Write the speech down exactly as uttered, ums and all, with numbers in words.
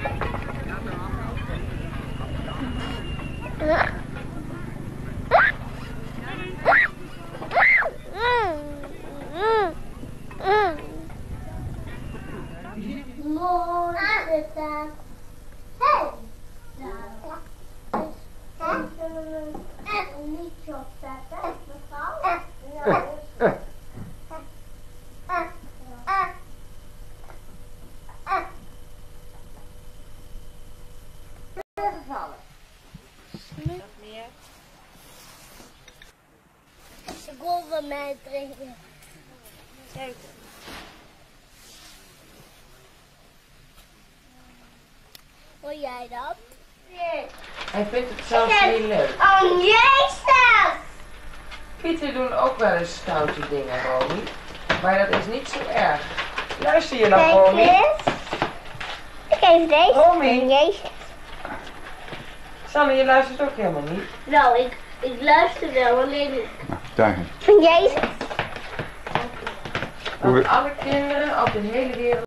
Ik wil van mij drinken. Kijk. Wil jij dat? Nee. Hij vindt het zelfs heel leuk. Oh, Jezus! Pieten doen ook wel eens stoute dingen, Romy. Maar dat is niet zo erg. Luister je nog, Romy? Ik geef deze Romy. van Jezus. Sanne, je luistert ook helemaal niet. Nou, ik, ik luister wel, alleen ik. Daar. Van Jezus. Want alle kinderen op de hele wereld